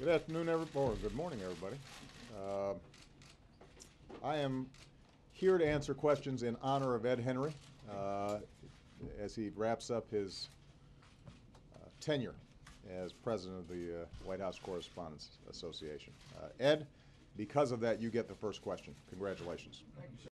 Good afternoon, everybody, or good morning, everybody. I am here to answer questions in honor of Ed Henry as he wraps up his tenure as president of the White House Correspondents Association. Ed, because of that, you get the first question. Congratulations. Thank you, sir.